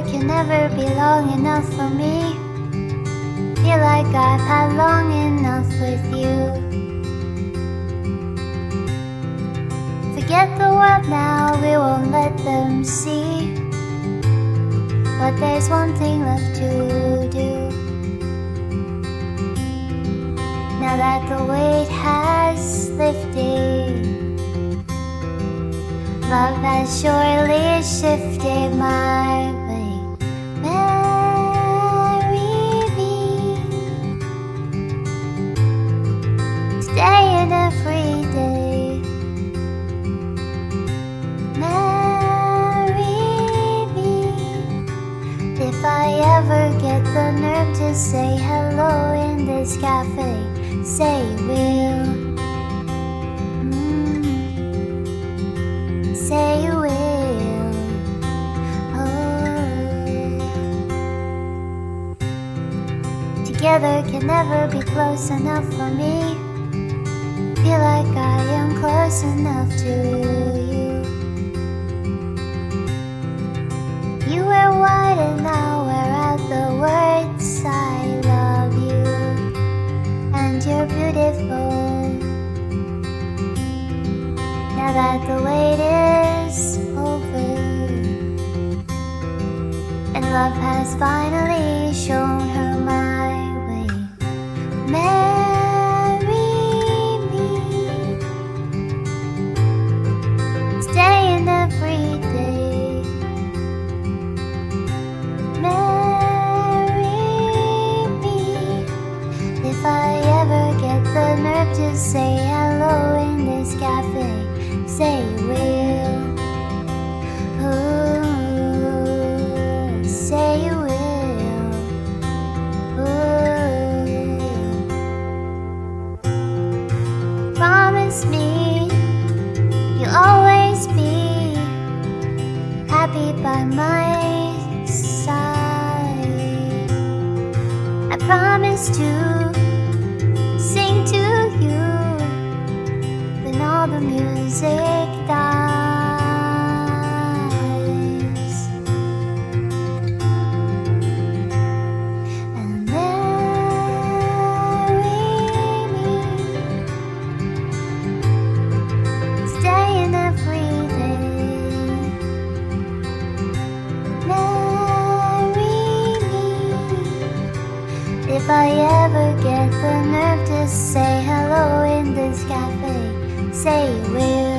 can never be long enough for me. Feel like I've had long enough with you. Forget the world now, we won't let them see. But there's one thing left to do. Now that the weight has lifted, love has surely shifted my way. Marry me, stay in every day. Marry me, if I ever get the nerve to say hello in this cafe, say you will. Say you will. Oh. Together can never be close enough for me. Feel like I am close enough to you. You wear white and I'll wear out the words I love you. And you're beautiful. Now that the wait is over and love has finally shown her my way. Marry me, stay in every day. Marry me, if I ever get the nerve to say hello in this cafe, say you will. Ooh, say you will. Ooh. Promise me you'll always be happy by my side. I promise to sing to you when all the music dies. And marry me, stay in every day. Marry me, if I ever get the nerve to say hello in this cafe, say you will.